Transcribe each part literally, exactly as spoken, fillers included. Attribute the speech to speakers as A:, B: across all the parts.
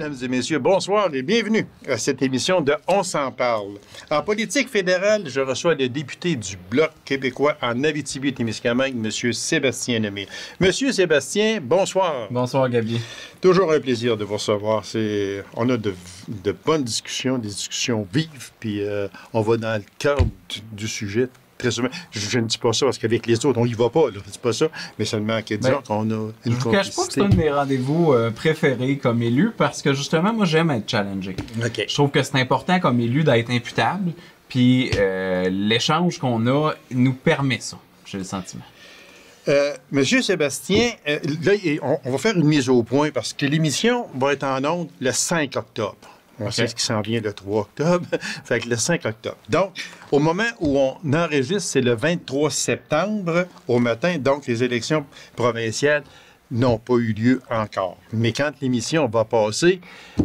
A: Mesdames et messieurs, bonsoir et bienvenue à cette émission de On s'en parle. En politique fédérale, je reçois le député du Bloc québécois en Abitibi-Témiscamingue, M. Sébastien Lemay. Monsieur Sébastien, bonsoir.
B: Bonsoir, Gabi.
A: Toujours un plaisir de vous recevoir. C'est... On a de, de bonnes discussions, des discussions vives, puis euh, on va dans le cœur du, du sujet. Très souvent, je, je ne dis pas ça parce qu'avec les autres, on n'y va pas, là. C'est pas ça, mais seulement qu'à dire qu'on a une
B: Je ne vous cache pas que c'est un de mes rendez-vous euh, préférés comme élu parce que justement, moi, j'aime être challengé.
A: Okay.
B: Je trouve que c'est important comme élu d'être imputable, puis euh, l'échange qu'on a nous permet ça, j'ai le sentiment.
A: Euh, Monsieur Sébastien, euh, là, on, on va faire une mise au point parce que l'émission va être en ondes le cinq octobre. On okay. sait ce qui s'en vient le trois octobre, fait que le cinq octobre. Donc, au moment où on enregistre, c'est le vingt-trois septembre au matin, donc les élections provinciales n'ont pas eu lieu encore. Mais quand l'émission va passer,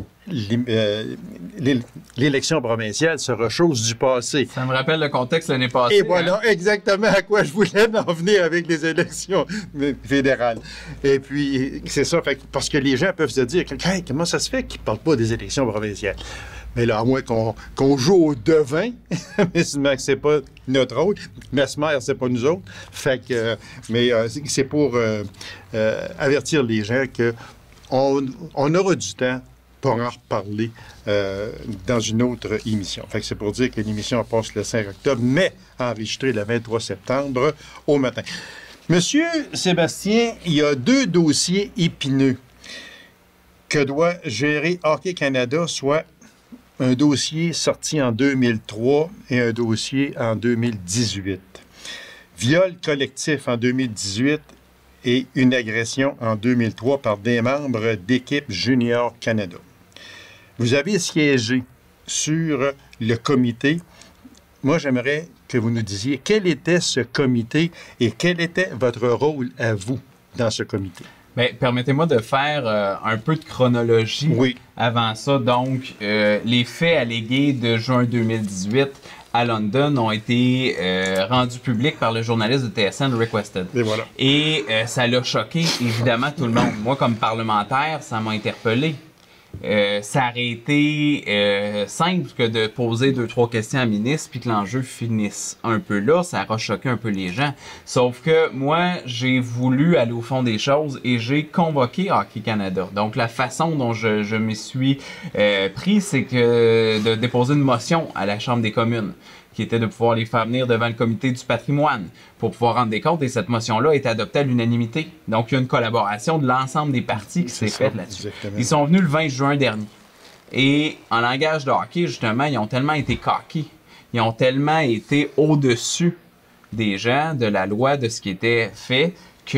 A: l'élection provinciale sera chose du passé.
B: Ça me rappelle le contexte l'année passée.
A: Et voilà
B: hein?
A: exactement à quoi je voulais en venir avec les élections fédérales. Et puis, c'est ça, fait, parce que les gens peuvent se dire hey, comment ça se fait qu'ils ne parlent pas des élections provinciales? Mais là, à moins qu'on qu'on joue au devin, mais c'est pas notre rôle. Mesmer, c'est pas nous autres. Fait que, mais euh, c'est pour euh, euh, avertir les gens qu'on on aura du temps pour en reparler euh, dans une autre émission. Fait que c'est pour dire que l'émission passe le cinq octobre, mais enregistrée le vingt-trois septembre au matin. Monsieur Sébastien, il y a deux dossiers épineux que doit gérer Hockey Canada, soit un dossier sorti en deux mille trois et un dossier en deux mille dix-huit. Viol collectif en deux mille dix-huit et une agression en deux mille trois par des membres d'équipe Junior Canada. Vous avez siégé sur le comité. Moi, j'aimerais que vous nous disiez quel était ce comité et quel était votre rôle à vous dans ce comité.
B: Bien, permettez-moi de faire euh, un peu de chronologie
A: oui.
B: avant ça. Donc, euh, les faits allégués de juin deux mille dix-huit à London ont été euh, rendus publics par le journaliste de T S N, Rick Weston.
A: Et voilà.
B: Et euh, ça l'a choqué, évidemment, tout le monde. Moi, comme parlementaire, ça m'a interpellé. Euh, ça aurait été euh, simple que de poser deux, trois questions à la ministre puis que l'enjeu finisse un peu là. Ça aura choqué un peu les gens. Sauf que moi, j'ai voulu aller au fond des choses et j'ai convoqué Hockey Canada. Donc, la façon dont je, je m'y suis euh, pris, c'est que de déposer une motion à la Chambre des communes qui était de pouvoir les faire venir devant le comité du patrimoine pour pouvoir rendre des comptes. Et cette motion-là est adoptée à l'unanimité. Donc, il y a une collaboration de l'ensemble des partis qui s'est faite là-dessus. Ils sont venus le vingt juin dernier. Et en langage de hockey, justement, ils ont tellement été coqués, ils ont tellement été au-dessus des gens, de la loi, de ce qui était fait, que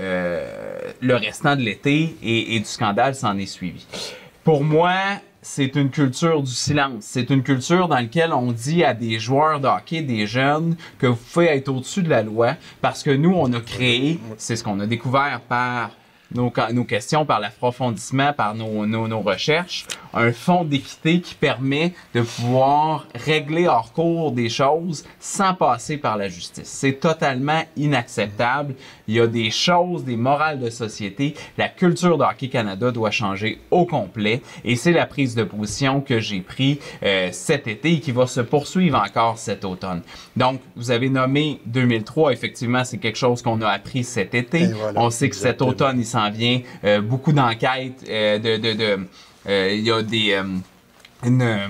B: euh, le restant de l'été et, et du scandale s'en est suivi. Pour moi, c'est une culture du silence. C'est une culture dans laquelle on dit à des joueurs de hockey, des jeunes, que vous pouvez être au-dessus de la loi parce que nous, on a créé, c'est ce qu'on a découvert par nos, nos questions, par l'approfondissement, par nos, nos, nos recherches, un fonds d'équité qui permet de pouvoir régler hors cours des choses sans passer par la justice. C'est totalement inacceptable. Il y a des choses, des morales de société. La culture de Hockey Canada doit changer au complet. Et c'est la prise de position que j'ai prise euh, cet été et qui va se poursuivre encore cet automne. Donc, vous avez nommé deux mille trois. Effectivement, c'est quelque chose qu'on a appris cet été. Voilà, on sait que exactement. Cet automne, il s'en vient euh, beaucoup d'enquêtes. Euh, de, de, de, euh, il y a des... Euh, une, euh,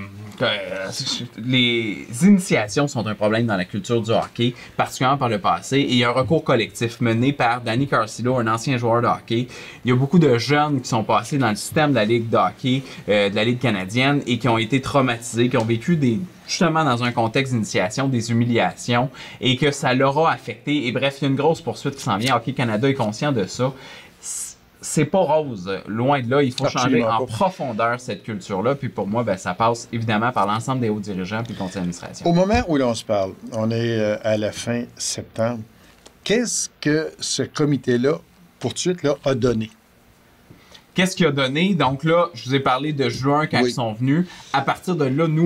B: les initiations sont un problème dans la culture du hockey, particulièrement par le passé. Et il y a un recours collectif mené par Danny Carcillo, un ancien joueur de hockey. Il y a beaucoup de jeunes qui sont passés dans le système de la Ligue de hockey, euh, de la Ligue canadienne, et qui ont été traumatisés, qui ont vécu des justement dans un contexte d'initiation, des humiliations, et que ça leur a affecté. Et bref, il y a une grosse poursuite qui s'en vient. Hockey Canada est conscient de ça. C'est pas rose, loin de là. Il faut Absolument changer en pas. profondeur cette culture-là. Puis pour moi, ben, ça passe évidemment par l'ensemble des hauts dirigeants puis le conseil d'administration.
A: Au moment où l'on se parle, on est euh, à la fin septembre, qu'est-ce que ce comité-là, pour tout de suite, là, a donné?
B: Qu'est-ce qu'il a donné? Donc là, je vous ai parlé de juin quand oui. ils sont venus. À partir de là, nous,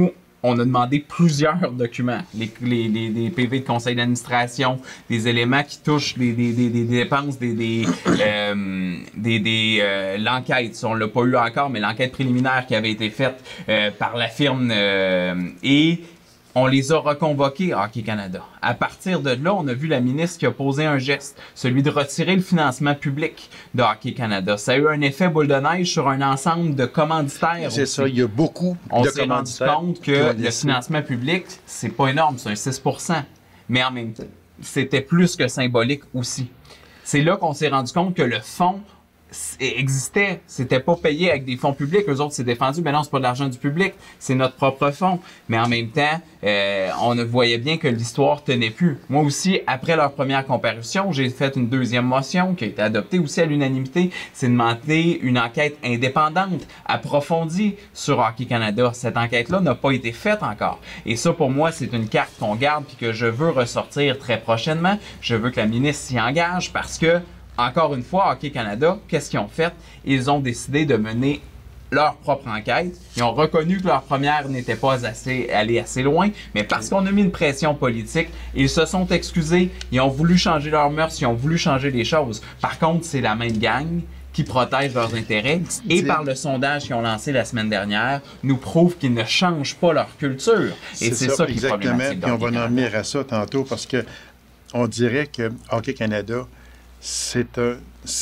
B: on a demandé plusieurs documents, les, les, les, les P V de conseil d'administration, des éléments qui touchent des, des, des, des dépenses, des, des, euh, des, des euh, l'enquête, on l'a pas eu encore, mais l'enquête préliminaire qui avait été faite euh, par la firme euh, et on les a reconvoqués à Hockey Canada. À partir de là, on a vu la ministre qui a posé un geste, celui de retirer le financement public de Hockey Canada. Ça a eu un effet boule de neige sur un ensemble de commanditaires.
A: C'est ça, il y a beaucoup
B: on
A: de
B: s'est rendu
A: commanditaires.
B: compte que le financement public, c'est pas énorme, c'est un six pour cent. Mais en même temps, c'était plus que symbolique aussi. C'est là qu'on s'est rendu compte que le fonds existait, c'était pas payé avec des fonds publics, eux autres s'est défendu, mais non, c'est pas de l'argent du public, c'est notre propre fonds. Mais en même temps, euh, on voyait bien que l'histoire tenait plus. Moi aussi, après leur première comparution, j'ai fait une deuxième motion qui a été adoptée aussi à l'unanimité, c'est de demander une enquête indépendante, approfondie sur Hockey Canada. Cette enquête-là n'a pas été faite encore. Et ça, pour moi, c'est une carte qu'on garde puis que je veux ressortir très prochainement. Je veux que la ministre s'y engage parce que encore une fois, Hockey Canada, qu'est-ce qu'ils ont fait? Ils ont décidé de mener leur propre enquête. Ils ont reconnu que leur première n'était pas assez, allée assez loin, mais parce qu'on a mis une pression politique, ils se sont excusés, ils ont voulu changer leurs mœurs, ils ont voulu changer les choses. Par contre, c'est la même gang qui protège leurs intérêts et par le sondage qu'ils ont lancé la semaine dernière, nous prouve qu'ils ne changent pas leur culture. Et c'est ça, ça qui est problématique.
A: Puis on va en venir à ça tantôt parce que on dirait que Hockey Canada, c'est un,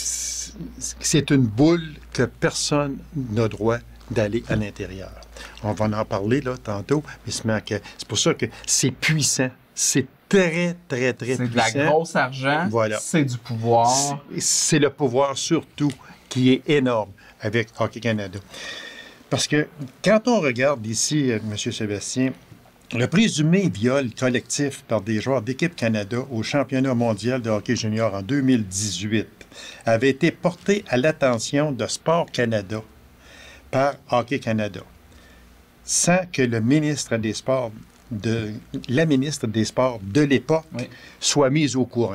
A: c'est une boule que personne n'a droit d'aller à l'intérieur. On va en parler là tantôt, mais c'est pour ça que c'est puissant. C'est très, très, très puissant.
B: C'est de la grosse argent, voilà. C'est du pouvoir.
A: C'est le pouvoir surtout qui est énorme avec Hockey Canada. Parce que quand on regarde ici, M. Sébastien, le présumé viol collectif par des joueurs d'Équipe Canada au championnat mondial de hockey junior en deux mille dix-huit avait été porté à l'attention de Sport Canada par Hockey Canada, sans que le ministre des Sports, de, la ministre des Sports de l'époque oui. soit mise au courant.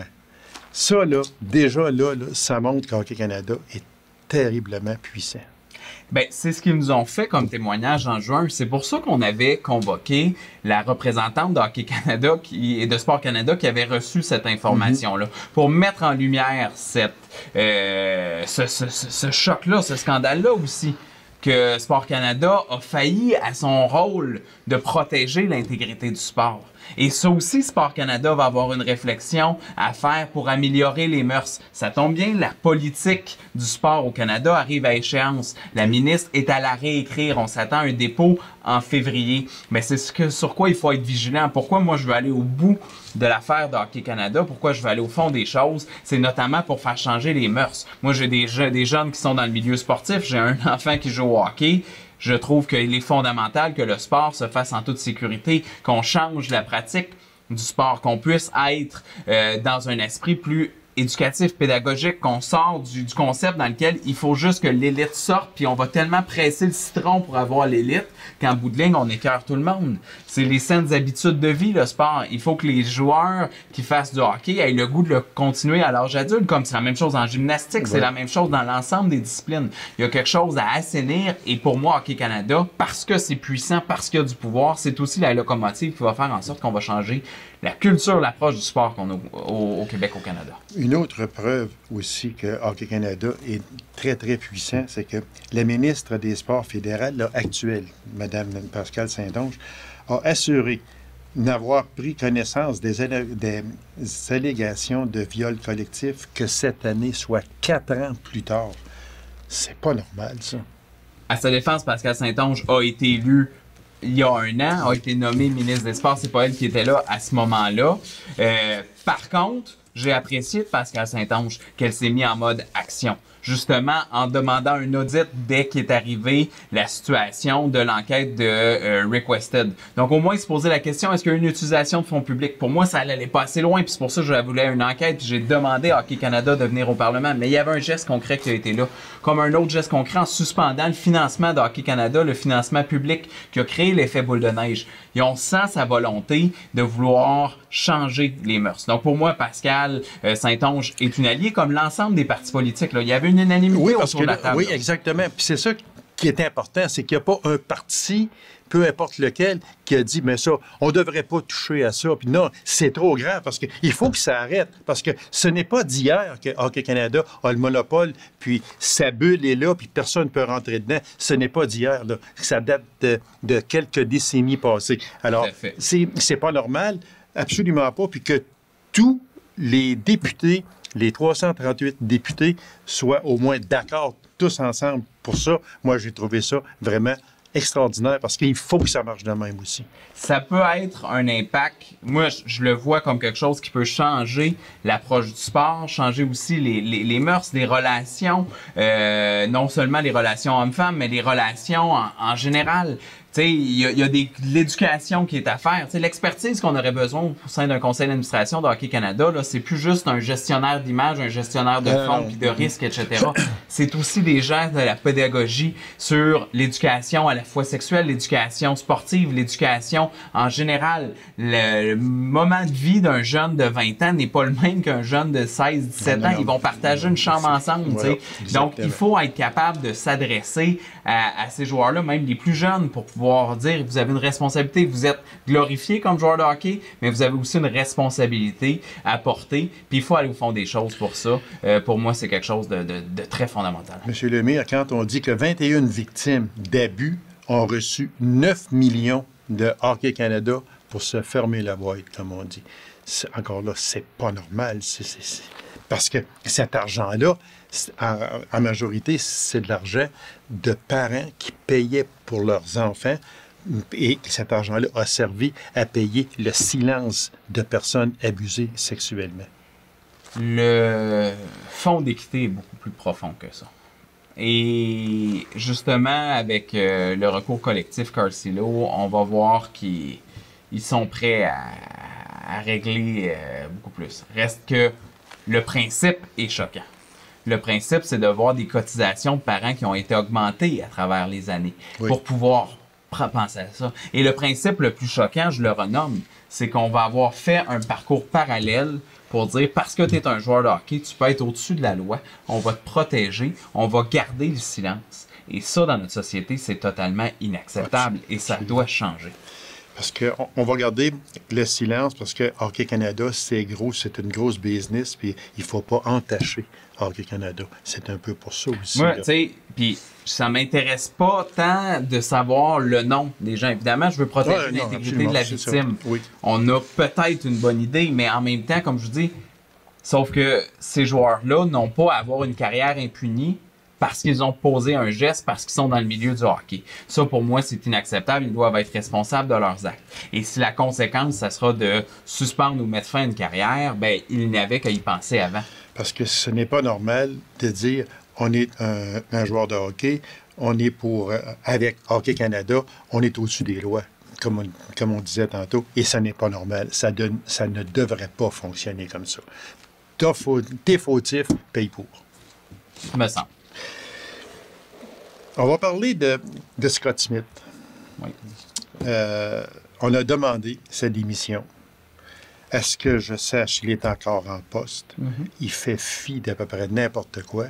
A: Ça, là, déjà, là, là ça montre qu'Hockey Canada est terriblement puissant.
B: Bien, c'est ce qu'ils nous ont fait comme témoignage en juin. C'est pour ça qu'on avait convoqué la représentante de Hockey Canada qui, et de Sport Canada qui avait reçu cette information-là, mm-hmm. pour mettre en lumière cette, euh, ce, ce, ce, ce choc-là, ce scandale-là aussi, que Sport Canada a failli à son rôle de protéger l'intégrité du sport. Et ça aussi, Sport Canada va avoir une réflexion à faire pour améliorer les mœurs. Ça tombe bien, la politique du sport au Canada arrive à échéance. La ministre est à la réécrire. On s'attend à un dépôt en février. Mais c'est ce que, sur quoi il faut être vigilant. Pourquoi moi je veux aller au bout de l'affaire de Hockey Canada? Pourquoi je veux aller au fond des choses? C'est notamment pour faire changer les mœurs. Moi, j'ai des, je, des jeunes qui sont dans le milieu sportif. J'ai un enfant qui joue au hockey. Je trouve qu'il est fondamental que le sport se fasse en toute sécurité, qu'on change la pratique du sport, qu'on puisse être euh, dans un esprit plus éducatif, pédagogique, qu'on sort du, du concept dans lequel il faut juste que l'élite sorte, puis on va tellement presser le citron pour avoir l'élite qu'en bout de ligne, on écœure tout le monde. C'est les saines habitudes de vie, le sport. Il faut que les joueurs qui fassent du hockey aient le goût de le continuer à l'âge adulte, comme c'est la même chose en gymnastique, ouais. C'est la même chose dans l'ensemble des disciplines. Il y a quelque chose à assainir, et pour moi, Hockey Canada, parce que c'est puissant, parce qu'il y a du pouvoir, c'est aussi la locomotive qui va faire en sorte qu'on va changer la culture, l'approche du sport qu'on a au, au Québec, au Canada.
A: Une autre preuve aussi que Hockey Canada est très, très puissant, c'est que la ministre des Sports fédérale, là, actuelle, Mme Pascale Saint-Onge, a assuré n'avoir pris connaissance des, allé- des allégations de viol collectif que cette année, soit quatre ans plus tard. C'est pas normal, ça.
B: À sa défense, Pascale Saint-Onge a été élue il y a un an, a été nommée ministre des Sports. C'est pas elle qui était là à ce moment-là. Euh, par contre, j'ai apprécié de Pascale Saint-Onge qu'elle s'est mise en mode action. Justement, en demandant un audit dès qu'est arrivée la situation de l'enquête de euh, Rick Westhead. Donc, au moins, il se posait la question, est-ce qu'il y a une utilisation de fonds publics? Pour moi, ça allait pas assez loin, puis c'est pour ça que je voulais une enquête, puis j'ai demandé à Hockey Canada de venir au Parlement. Mais il y avait un geste concret qui a été là. Comme un autre geste concret en suspendant le financement de Hockey Canada, le financement public qui a créé l'effet boule de neige. Et on sent sa volonté de vouloir changer les mœurs. Donc, pour moi, Pascale euh, Saint-Onge est une alliée, comme l'ensemble des partis politiques. Là. Il y avait une unanimité
A: oui,
B: autour de la table.
A: Oui, exactement. Puis c'est ça qui est important, c'est qu'il n'y a pas un parti, peu importe lequel, qui a dit, mais ça, on ne devrait pas toucher à ça. Puis non, c'est trop grave parce qu'il faut que ça arrête. Parce que ce n'est pas d'hier que Hockey Canada a le monopole, puis sa bulle est là, puis personne ne peut rentrer dedans. Ce n'est pas d'hier, là. Ça date de, de quelques décennies passées. Alors, c'est, c'est pas normal, absolument pas, puis que tous les députés, les trois cent trente-huit députés, soient au moins d'accord tous ensemble pour ça. Moi, j'ai trouvé ça vraiment extraordinaire parce qu'il faut que ça marche de même aussi.
B: Ça peut être un impact, moi je, je le vois comme quelque chose qui peut changer l'approche du sport, changer aussi les, les, les mœurs, les relations, euh, non seulement les relations hommes-femmes, mais les relations en, en général. Tu sais, il y a, y a des, l'éducation qui est à faire. Tu sais, l'expertise qu'on aurait besoin au sein d'un conseil d'administration de Hockey Canada, là, c'est plus juste un gestionnaire d'image, un gestionnaire de fonds puis de risques, et cetera. C'est aussi des gens de la pédagogie sur l'éducation à la fois sexuelle, l'éducation sportive, l'éducation en général. Le, le moment de vie d'un jeune de vingt ans n'est pas le même qu'un jeune de seize dix-sept ans. Ils vont partager une chambre ensemble. Voilà, donc, il faut être capable de s'adresser à, à ces joueurs-là, même les plus jeunes, pour pouvoir dire vous avez une responsabilité, vous êtes glorifié comme joueur de hockey, mais vous avez aussi une responsabilité à porter, puis il faut aller au fond des choses pour ça. Euh, pour moi, c'est quelque chose de, de, de très fondamental.
A: Monsieur Lemire, quand on dit que vingt et une victimes d'abus ont reçu neuf millions de Hockey Canada pour se fermer la boîte, comme on dit, c'est, encore là, c'est pas normal. C'est, c'est, c'est... Parce que cet argent-là, en, en majorité, c'est de l'argent de parents qui payaient pour leurs enfants et cet argent-là a servi à payer le silence de personnes abusées sexuellement.
B: Le fonds d'équité est beaucoup plus profond que ça. Et justement, avec euh, le recours collectif Carcilo, on va voir qu'ils ils sont prêts à, à régler euh, beaucoup plus. Reste que le principe est choquant. Le principe, c'est de voir des cotisations de parents qui ont été augmentées à travers les années oui. pour pouvoir penser à ça. Et le principe le plus choquant, je le renomme, c'est qu'on va avoir fait un parcours parallèle pour dire, parce que tu es un joueur de hockey, tu peux être au-dessus de la loi, on va te protéger, on va garder le silence. Et ça, dans notre société, c'est totalement inacceptable et ça doit changer.
A: Parce qu'on on va garder le silence parce que Hockey Canada, c'est gros, c'est une grosse business, puis il ne faut pas entacher Hockey Canada. C'est un peu pour ça aussi.
B: Oui, tu sais, puis ça m'intéresse pas tant de savoir le nom des gens. Évidemment, je veux protéger ouais, l'intégrité non, de la victime. Oui. On a peut-être une bonne idée, mais en même temps, comme je vous dis, sauf que ces joueurs-là n'ont pas à avoir une carrière impunie parce qu'ils ont posé un geste, parce qu'ils sont dans le milieu du hockey. Ça, pour moi, c'est inacceptable. Ils doivent être responsables de leurs actes. Et si la conséquence, ça sera de suspendre ou mettre fin à une carrière, ben il n'y avait qu'à y penser avant.
A: Parce que ce n'est pas normal de dire on est un, un joueur de hockey, on est pour, avec Hockey Canada, on est au-dessus des lois, comme on, comme on disait tantôt, et ça n'est pas normal. Ça, donne, ça ne devrait pas fonctionner comme ça. T'es fautif, paye pour.
B: Me semble.
A: On va parler de, de Scott Smith.
B: Oui.
A: Euh, on a demandé sa démission. Est-ce que je sache qu'il est encore en poste? Mm-hmm. Il fait fi d'à peu près n'importe quoi.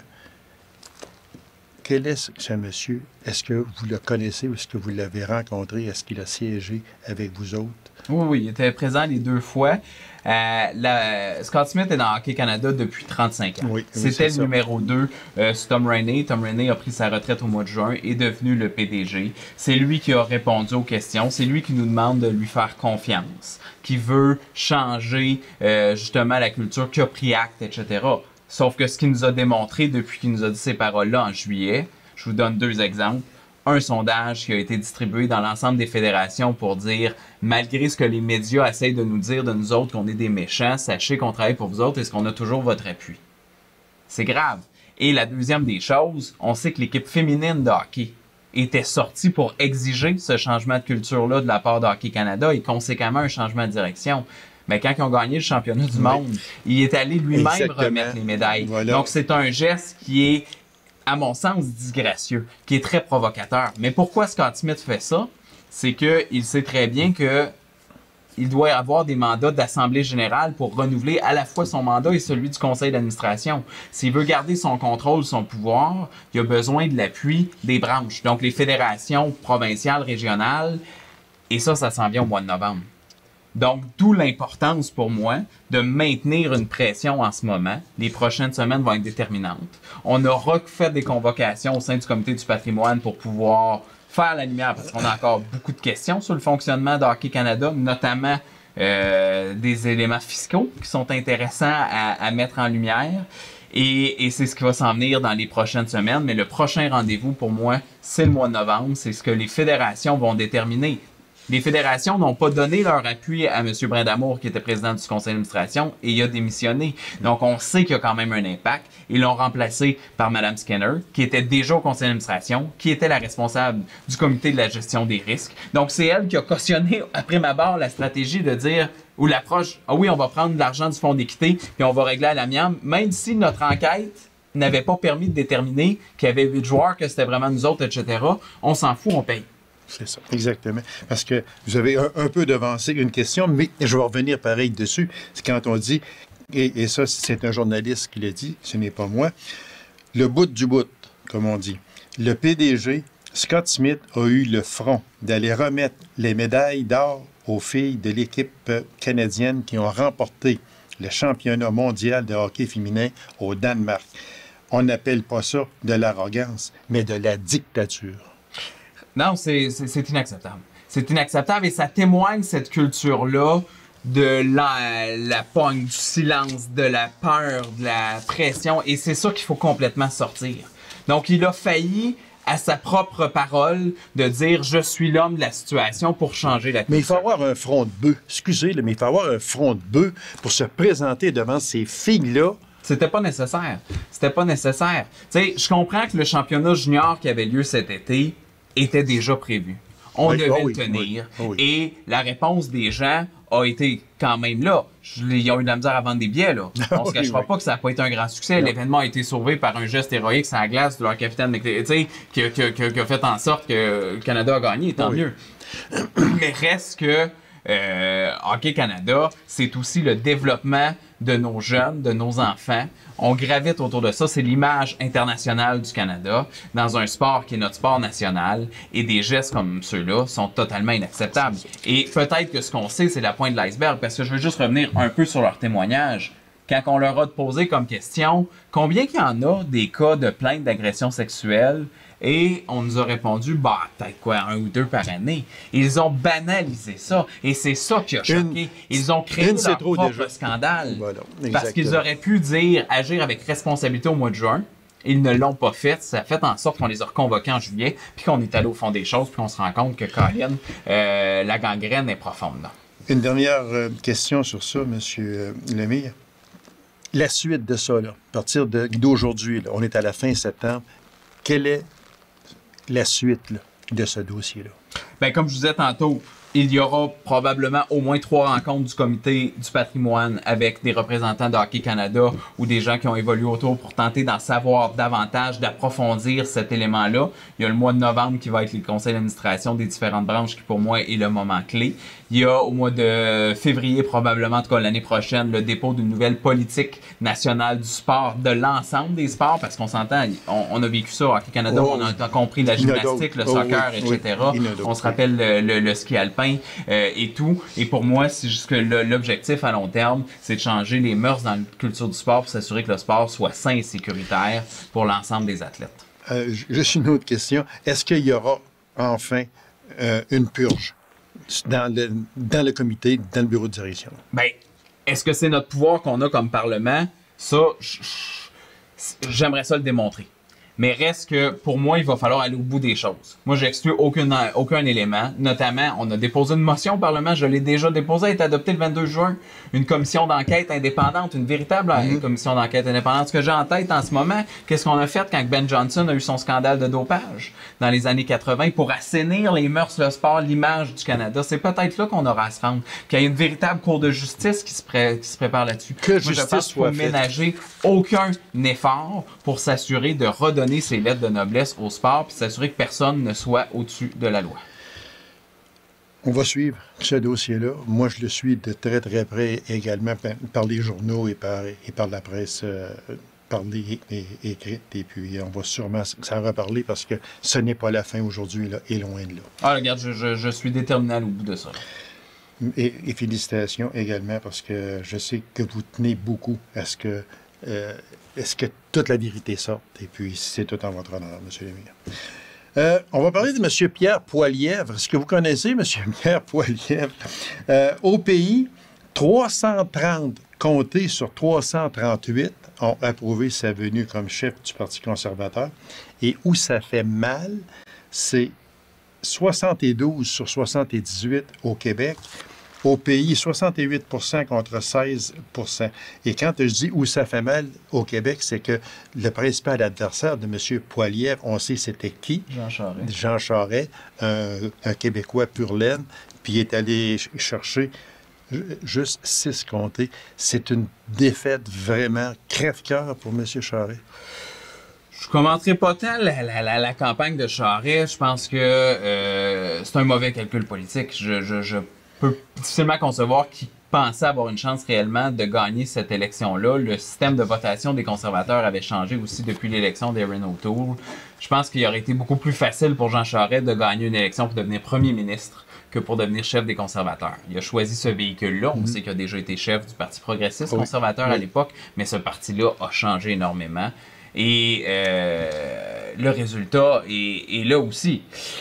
A: Quel est ce monsieur? Est-ce que vous le connaissez ou est-ce que vous l'avez rencontré? Est-ce qu'il a siégé avec vous autres?
B: Oui, oui, il était présent les deux fois. Euh, la, Scott Smith est dans Hockey Canada depuis trente-cinq ans.
A: Oui,
B: C'était
A: oui,
B: le
A: ça.
B: numéro deux euh, sur Tom Rainey. Tom Rainey a pris sa retraite au mois de juin et est devenu le P D G. C'est lui qui a répondu aux questions. C'est lui qui nous demande de lui faire confiance, qui veut changer euh, justement la culture, qui a pris acte, et cetera. Sauf que ce qu'il nous a démontré depuis qu'il nous a dit ces paroles-là en juillet, je vous donne deux exemples. Un sondage qui a été distribué dans l'ensemble des fédérations pour dire, malgré ce que les médias essayent de nous dire de nous autres qu'on est des méchants, sachez qu'on travaille pour vous autres, est-ce qu'on a toujours votre appui? C'est grave. Et la deuxième des choses, on sait que l'équipe féminine de hockey était sortie pour exiger ce changement de culture-là de la part de Hockey Canada et conséquemment un changement de direction. Mais quand ils ont gagné le championnat du monde, oui. il est allé lui-même Exactement. remettre les médailles. Voilà. Donc c'est un geste qui est, à mon sens, disgracieux, qui est très provocateur. Mais pourquoi Scott Smith fait ça? C'est qu'il sait très bien que il doit avoir des mandats d'Assemblée générale pour renouveler à la fois son mandat et celui du conseil d'administration. S'il veut garder son contrôle, son pouvoir, il a besoin de l'appui des branches, donc les fédérations provinciales, régionales, et ça, ça s'en vient au mois de novembre. Donc, d'où l'importance pour moi de maintenir une pression en ce moment. Les prochaines semaines vont être déterminantes. On aura fait des convocations au sein du comité du patrimoine pour pouvoir faire la lumière, parce qu'on a encore beaucoup de questions sur le fonctionnement de Hockey Canada, notamment euh, des éléments fiscaux qui sont intéressants à, à mettre en lumière. Et, et c'est ce qui va s'en venir dans les prochaines semaines. Mais le prochain rendez-vous, pour moi, c'est le mois de novembre. C'est ce que les fédérations vont déterminer. Les fédérations n'ont pas donné leur appui à M. Brindamour, qui était président du conseil d'administration, et il a démissionné. Donc, on sait qu'il y a quand même un impact. Ils l'ont remplacé par Mme Skinner, qui était déjà au conseil d'administration, qui était la responsable du comité de la gestion des risques. Donc, c'est elle qui a cautionné, après ma barre, la stratégie de dire, ou l'approche, ah oui, on va prendre de l'argent du fonds d'équité, puis on va régler à l'amiable, même si notre enquête n'avait pas permis de déterminer qu'il y avait huit joueurs, que c'était vraiment nous autres, et cetera. On s'en fout, on paye.
A: C'est ça, exactement. Parce que vous avez un, un peu devancé une question, mais je vais revenir pareil dessus. C'est quand on dit, et, et ça, c'est un journaliste qui l'a dit, ce n'est pas moi, le bout du bout, comme on dit. Le P D G, Scott Smith, a eu le front d'aller remettre les médailles d'or aux filles de l'équipe canadienne qui ont remporté le championnat mondial de hockey féminin au Danemark. On n'appelle pas ça de l'arrogance, mais de la dictature.
B: Non, c'est, c'est, c'est inacceptable. C'est inacceptable et ça témoigne, cette culture-là, de la, la pogne, du silence, de la peur, de la pression. Et c'est ça qu'il faut complètement sortir. Donc, il a failli à sa propre parole de dire « je suis l'homme de la situation » pour changer la culture.
A: Mais il faut avoir un front de bœuf. Excusez, mais il faut avoir un front de bœuf pour se présenter devant ces filles-là.
B: C'était pas nécessaire. C'était pas nécessaire. Tu sais, je comprends que le championnat junior qui avait lieu cet été était déjà prévu. On
A: oui,
B: devait
A: oh
B: le
A: oui,
B: tenir.
A: Oui, oui.
B: Et la réponse des gens a été quand même là. Ils ont eu de la misère à vendre des billets, là. On ne se cachera oui, pas oui. que ça n'a pas été un grand succès. Non. L'événement a été sauvé par un geste héroïque sur la glace de leur capitaine McLeod, qui, qui, qui, qui a fait en sorte que le Canada a gagné, tant oui. mieux. Mais reste que euh, Hockey Canada, c'est aussi le développement de nos jeunes, de nos enfants. On gravite autour de ça. C'est l'image internationale du Canada dans un sport qui est notre sport national. Et des gestes comme ceux-là sont totalement inacceptables. Et peut-être que ce qu'on sait, c'est la pointe de l'iceberg. Parce que je veux juste revenir un peu sur leur témoignage. Quand on leur a posé comme question combien qu'il y en a des cas de plaintes d'agression sexuelle, et on nous a répondu, bah, peut-être quoi, un ou deux par année. Ils ont banalisé ça. Et c'est ça qui a choqué. Une, Ils ont créé une, leur propre déjà. scandale. Voilà, parce qu'ils auraient pu dire, agir avec responsabilité au mois de juin. Ils ne l'ont pas fait. Ça a fait en sorte qu'on les a reconvoqués en juillet, puis qu'on est allé au fond des choses, puis qu'on se rend compte que, Colin, euh, la gangrène est profonde. Là.
A: Une dernière euh, question sur ça, M. Euh, Lemire. La suite de ça, là, à partir de, d'aujourd'hui, là, on est à la fin septembre, quelle est la suite là, de ce dossier-là?
B: Bien, comme je disais tantôt, il y aura probablement au moins trois rencontres du comité du patrimoine avec des représentants de Hockey Canada ou des gens qui ont évolué autour pour tenter d'en savoir davantage, d'approfondir cet élément-là. Il y a le mois de novembre qui va être les conseils d'administration des différentes branches qui, pour moi, est le moment clé. Il y a au mois de février, probablement, en tout cas l'année prochaine, le dépôt d'une nouvelle politique nationale du sport, de l'ensemble des sports, parce qu'on s'entend, on, on a vécu ça au Hockey Canada, oh, on a compris la gymnastique, le oh, soccer, oui, et cetera. Oui, on se rappelle le, le, le ski alpin. Euh, et tout. Et pour moi, c'est juste que le, l'objectif à long terme, c'est de changer les mœurs dans la culture du sport pour s'assurer que le sport soit sain et sécuritaire pour l'ensemble des athlètes.
A: Euh, juste une autre question. Est-ce qu'il y aura enfin euh, une purge dans le, dans le comité, dans le bureau de direction?
B: Bien, est-ce que c'est notre pouvoir qu'on a comme Parlement? Ça, j'aimerais ça le démontrer. Mais reste que, pour moi, il va falloir aller au bout des choses. Moi, j'exclus aucun, aucun élément. Notamment, on a déposé une motion au Parlement, je l'ai déjà déposée, elle a été adoptée le vingt-deux juin. Une commission d'enquête indépendante, une véritable mm-hmm. commission d'enquête indépendante. Ce que j'ai en tête en ce moment, qu'est-ce qu'on a fait quand Ben Johnson a eu son scandale de dopage dans les années quatre-vingt pour assainir les mœurs, le sport, l'image du Canada? C'est peut-être là qu'on aura à se rendre. Qu'il y ait une véritable cour de justice qui se, pré- qui se prépare là-dessus.
A: Que
B: Moi,
A: justice
B: je pense qu'il faut ménager aucun effort pour s'assurer de redonner ses lettres de noblesse au sport puis s'assurer que personne ne soit au-dessus de la loi.
A: on va suivre ce dossier-là. Moi, je le suis de très, très près également par, par les journaux et par, et par la presse euh, parlée et, et écrite. Et puis, on va sûrement s'en reparler parce que ce n'est pas la fin aujourd'hui, là, et loin de là.
B: Ah, regarde, je, je, je suis déterminé au bout de ça.
A: Et, et félicitations également parce que je sais que vous tenez beaucoup à ce que, euh, à ce que toute la vérité sorte. Et puis, c'est tout en votre honneur, M. Lemire. Euh, on va parler de M. Pierre Poilievre. Est-ce que vous connaissez M. Pierre Poilievre? Euh, au pays, trois cent trente comtés sur trois cent trente-huit ont approuvé sa venue comme chef du Parti conservateur. Et où ça fait mal, c'est soixante-douze sur soixante-dix-huit au Québec. Au pays, soixante-huit pour cent contre seize pour cent. Et quand je dis où ça fait mal au Québec, c'est que le principal adversaire de M. Poilievre, on sait c'était qui?
B: Jean Charest.
A: Jean Charest, un, un Québécois pur laine, puis il est allé chercher juste six comtés. C'est une défaite vraiment crève-cœur pour M. Charest.
B: Je ne commenterai pas tant la, la, la, la campagne de Charest. Je pense que euh, c'est un mauvais calcul politique. Je, je, je peux difficilement concevoir qu'il pensait avoir une chance réellement de gagner cette élection-là. Le système de votation des conservateurs avait changé aussi depuis l'élection d'Erin O'Toole. Je pense qu'il aurait été beaucoup plus facile pour Jean Charest de gagner une élection pour devenir premier ministre que pour devenir chef des conservateurs. Il a choisi ce véhicule-là. On mm-hmm. sait qu'il a déjà été chef du Parti progressiste oui. conservateur oui. à l'époque, mais ce parti-là a changé énormément. Et euh, le résultat est, est là aussi.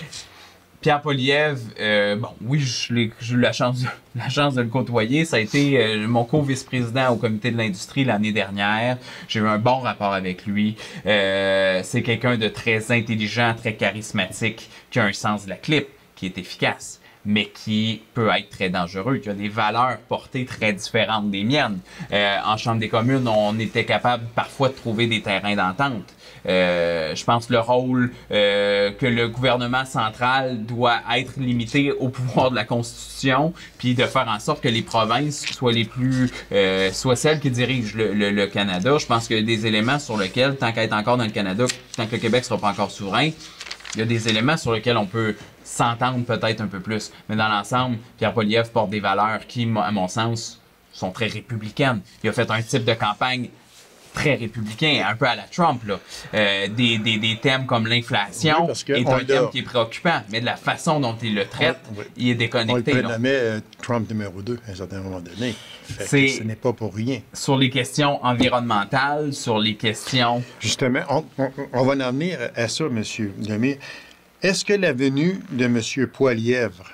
B: Pierre Poilievre, euh, bon, oui, j'ai eu la chance, de, la chance de le côtoyer. Ça a été euh, mon co-vice-président au comité de l'industrie l'année dernière. J'ai eu un bon rapport avec lui. Euh, c'est quelqu'un de très intelligent, très charismatique, qui a un sens de la clip, qui est efficace, mais qui peut être très dangereux, qui a des valeurs portées très différentes des miennes. Euh, en Chambre des communes, on était capable parfois de trouver des terrains d'entente. Euh, je pense que le rôle euh, que le gouvernement central doit être limité au pouvoir de la Constitution, puis de faire en sorte que les provinces soient les plus, euh, soient celles qui dirigent le, le, le Canada. Je pense qu'il y a des éléments sur lesquels, tant qu'à être encore dans le Canada, tant que le Québec ne sera pas encore souverain, il y a des éléments sur lesquels on peut s'entendre peut-être un peu plus. Mais dans l'ensemble, Pierre Poilievre porte des valeurs qui, à mon sens, sont très républicaines. Il a fait un type de campagne très républicain, un peu à la Trump, là. Euh, des, des, des thèmes comme l'inflation oui, est un thème qui est préoccupant, mais de la façon dont il le traite, on, oui. il est déconnecté.
A: On le prénommait euh, Trump numéro deux à un certain moment donné. Fait que ce n'est pas pour rien.
B: Sur les questions environnementales, sur les questions...
A: Justement, on, on, on va en venir à ça, M. Lemire. Est-ce que la venue de M. Poilievre,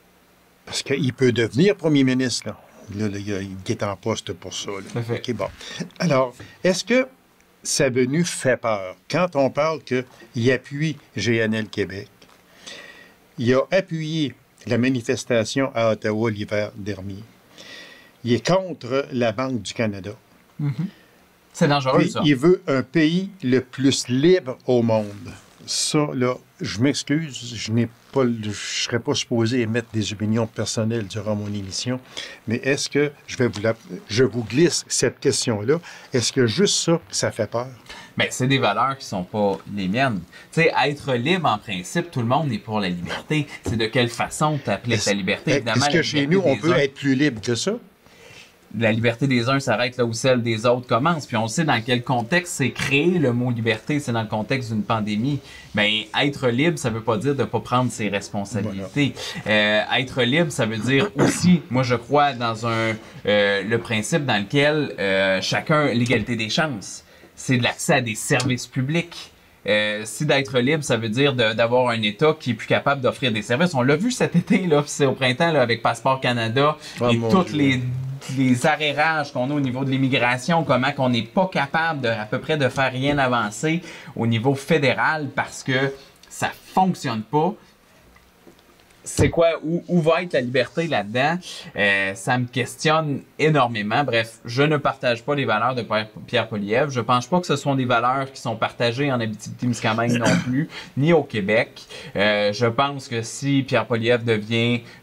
A: parce qu'il peut devenir premier ministre, là, Là, là, il est en poste pour ça. Là. Okay, bon. Alors, est-ce que sa venue fait peur? Quand on parle qu'il appuie G N L Québec, il a appuyé la manifestation à Ottawa l'hiver dernier. Il est contre la Banque du Canada.
B: Mm-hmm. C'est dangereux,
A: Puis,
B: ça.
A: Il veut un pays le plus libre au monde. Ça, là, je m'excuse, je n'ai pas, je ne serais pas supposé émettre des opinions personnelles durant mon émission, mais est-ce que, je vais vous la, je vous glisse cette question-là, est-ce que juste ça, ça fait peur?
B: Bien, c'est des valeurs qui sont pas les miennes. Tu sais, être libre, en principe, tout le monde est pour la liberté. C'est de quelle façon tu appliques la liberté?
A: Évidemment, est-ce que chez nous, on peut être plus libre que ça?
B: La liberté des uns s'arrête là où celle des autres commence. Puis on sait dans quel contexte c'est créé le mot liberté, c'est dans le contexte d'une pandémie. Bien, être libre, ça veut pas dire de pas prendre ses responsabilités. Voilà. Euh, être libre, ça veut dire aussi, moi je crois dans un euh, le principe dans lequel euh, chacun, l'égalité des chances, c'est de l'accès à des services publics. Euh, si d'être libre, ça veut dire de, d'avoir un État qui est plus capable d'offrir des services. On l'a vu cet été, là, c'est au printemps, là, avec Passeport Canada oh, et toutes Dieu. les les arrérages qu'on a au niveau de l'immigration, comment qu'on n'est pas capable de, à peu près de faire rien avancer au niveau fédéral parce que ça fonctionne pas. C'est quoi, où, où va être la liberté là-dedans? Euh, ça me questionne énormément. Bref, je ne partage pas les valeurs de Pierre Poilievre. Je pense pas que ce sont des valeurs qui sont partagées en Abitibi-Témiscamingue non plus, ni au Québec. Euh, je pense que si Pierre Poilievre devient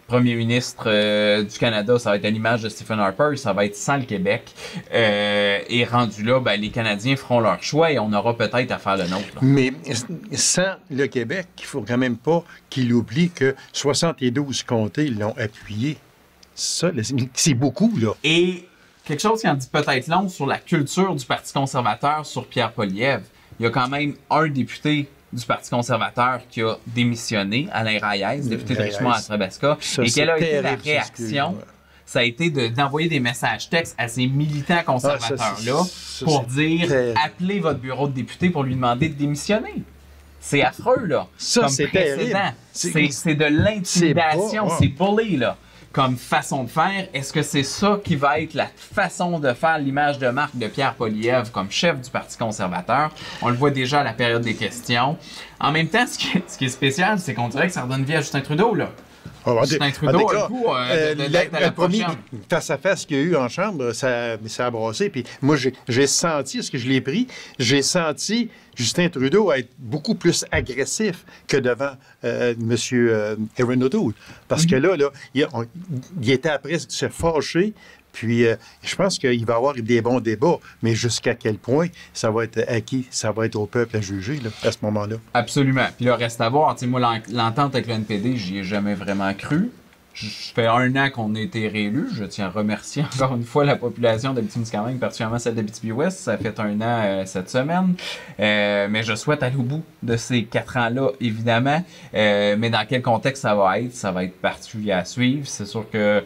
B: premier ministre euh, du Canada, ça va être à l'image de Stephen Harper, ça va être sans le Québec. Euh, et rendu là, ben, les Canadiens feront leur choix et on aura peut-être à faire le nôtre. Là.
A: Mais sans le Québec, il ne faut quand même pas qu'il oublie que soixante-douze comtés l'ont appuyé. Ça, c'est beaucoup, là.
B: Et quelque chose qui en dit peut-être long sur la culture du Parti conservateur sur Pierre Poilievre. Il y a quand même un député du Parti conservateur qui a démissionné, Alain Reyes, député de Richmond-Athabasca. Et quelle a été la réaction? Ça a été de, d'envoyer des messages textes à ces militants conservateurs-là ah, ça, ça, pour dire terrible. Appelez votre bureau de député pour lui demander de démissionner. C'est affreux, là.
A: Ça,
B: comme
A: c'est
B: précédent. C'est, c'est de l'intimidation, c'est, c'est bully, là. Comme façon de faire, est-ce que c'est ça qui va être la façon de faire l'image de marque de Pierre Poilievre comme chef du Parti conservateur? On le voit déjà à la période des questions. En même temps, ce qui est, ce qui est spécial, c'est qu'on dirait que ça redonne vie à Justin Trudeau, là.
A: Oh, Justin Trudeau a
B: le goût euh, de, de, d'être à la
A: premier face-à-face qu'il y a eu en chambre, ça, ça a brassé. Puis moi, j'ai, j'ai senti, est-ce que je l'ai pris, j'ai senti Justin Trudeau être beaucoup plus agressif que devant euh, M. Euh, Erin O'Toole. Parce mm-hmm. que là, là il, on, il était après se fâcher. Puis, euh, je pense qu'il va y avoir des bons débats, mais jusqu'à quel point ça va être acquis, ça va être au peuple à juger là, à ce moment-là.
B: Absolument. Puis là, reste à voir. Tu sais, moi, l'entente avec le N P D, j'y ai jamais vraiment cru. Ça fait un an qu'on a été réélus. Je tiens à remercier encore une fois la population d'Abitibi-Témiscamingue, particulièrement celle d'Abitibi-Ouest. Ça fait un an euh, cette semaine. Euh, mais je souhaite aller au bout de ces quatre ans-là, évidemment. Euh, mais dans quel contexte ça va être? Ça va être particulier à suivre. C'est sûr que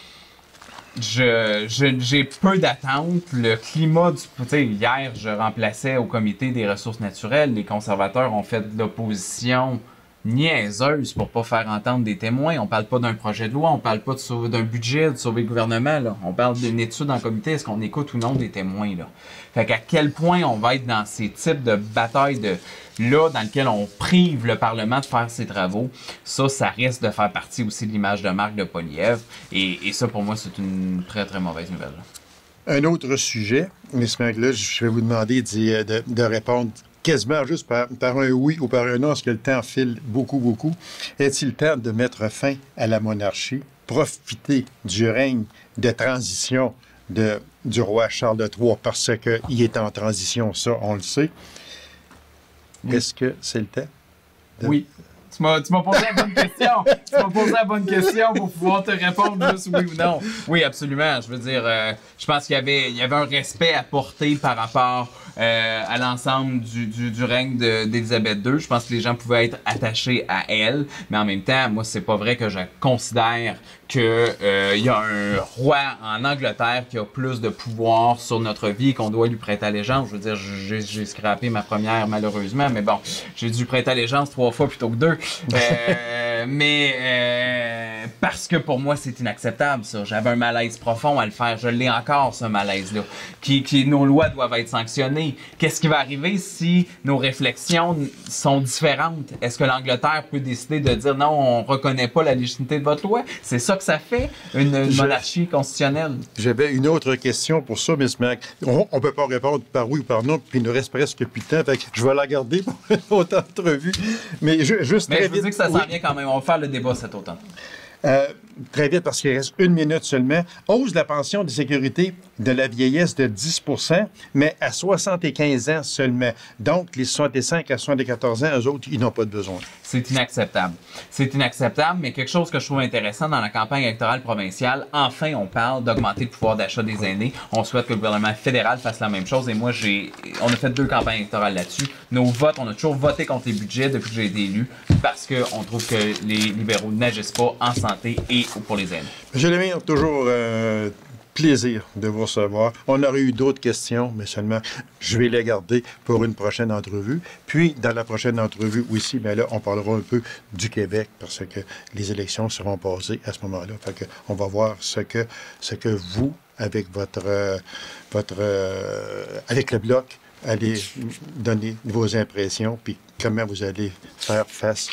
B: Je, je, j'ai peu d'attentes. Le climat du... Tu sais, hier, je remplaçais au comité des ressources naturelles. Les conservateurs ont fait de l'opposition niaiseuse pour pas faire entendre des témoins. On parle pas d'un projet de loi, on parle pas de sauver, d'un budget, de sauver le gouvernement. Là. On parle d'une étude en comité. Est-ce qu'on écoute ou non des témoins? Là? Fait qu'à quel point on va être dans ces types de batailles de... là, dans lequel on prive le Parlement de faire ses travaux, ça, ça risque de faire partie aussi de l'image de marque de Poilievre. Et, et ça, pour moi, c'est une très, très mauvaise nouvelle.
A: Un autre sujet, mais ce mec-là, je vais vous demander de, de, de répondre quasiment juste par, par un oui ou par un non, parce que le temps file beaucoup, beaucoup. Est-il temps de mettre fin à la monarchie, profiter du règne de transition de, du roi Charles de Troyes, parce qu'il est en transition, ça, on le sait. Oui. Est-ce que c'est le temps? De...
B: Oui. Tu m'as, tu m'as posé la bonne question. Tu m'as posé la bonne question pour pouvoir te répondre juste oui ou non. Oui, absolument. Je veux dire, euh, je pense qu'il y avait, il y avait un respect à porter par rapport euh, à l'ensemble du, du, du règne de, d'Élisabeth deux. Je pense que les gens pouvaient être attachés à elle. Mais en même temps, moi, c'est pas vrai que je considère qu'il euh, y a un roi en Angleterre qui a plus de pouvoir sur notre vie et qu'on doit lui prêter allégeance. Je veux dire, j'ai, j'ai scrappé ma première malheureusement, mais bon, j'ai dû prêter allégeance trois fois plutôt que deux. Euh, mais euh, parce que pour moi, c'est inacceptable, ça. J'avais un malaise profond à le faire. Je l'ai encore, ce malaise-là. Qui, qui, nos lois doivent être sanctionnées. Qu'est-ce qui va arriver si nos réflexions sont différentes? Est-ce que l'Angleterre peut décider de dire non, on ne reconnaît pas la légitimité de votre loi? C'est ça que ça fait, une, une monarchie constitutionnelle.
A: J'avais une autre question pour ça, Miss Mac. On ne peut pas répondre par oui ou par non, puis il nous reste presque plus de temps. Fait que je vais la garder pour une autre entrevue. Mais je, juste
B: Mais
A: très
B: je veux
A: vite,
B: dire que ça
A: oui.
B: s'en vient quand même. On va faire le débat cet automne.
A: Euh, très vite, parce qu'il reste une minute seulement. Hausse de la pension de sécurité de la vieillesse de dix pour cent, mais à soixante-quinze ans seulement. Donc, les soixante-cinq à soixante-quatorze ans, eux autres, ils n'ont pas de besoin.
B: C'est inacceptable. C'est inacceptable, mais quelque chose que je trouve intéressant dans la campagne électorale provinciale, enfin, on parle d'augmenter le pouvoir d'achat des aînés. On souhaite que le gouvernement fédéral fasse la même chose. Et moi, j'ai, on a fait deux campagnes électorales là-dessus. Nos votes, on a toujours voté contre les budgets depuis que j'ai été élu, parce qu'on trouve que les libéraux n'agissent pas en santé et pour les aînés.
A: M. Lemire, toujours euh, plaisir de vous recevoir. On aurait eu d'autres questions, mais seulement je vais les garder pour une prochaine entrevue. Puis, dans la prochaine entrevue aussi, bien là, on parlera un peu du Québec parce que les élections seront passées à ce moment-là. Fait que on va voir ce que, ce que vous, avec votre, euh, votre euh, avec le Bloc, allez donner vos impressions, puis comment vous allez faire face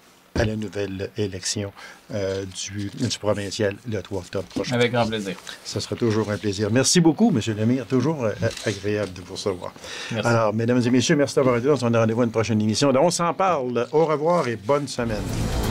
A: à la nouvelle élection euh, du, du provincial le trois octobre prochain.
B: Avec grand plaisir.
A: Ça sera toujours un plaisir. Merci beaucoup, M. Lemire. Toujours euh, agréable de vous recevoir. Merci. Alors, mesdames et messieurs, merci d'avoir été là. On a rendez-vous à une prochaine émission. Donc, on s'en parle. Au revoir et bonne semaine.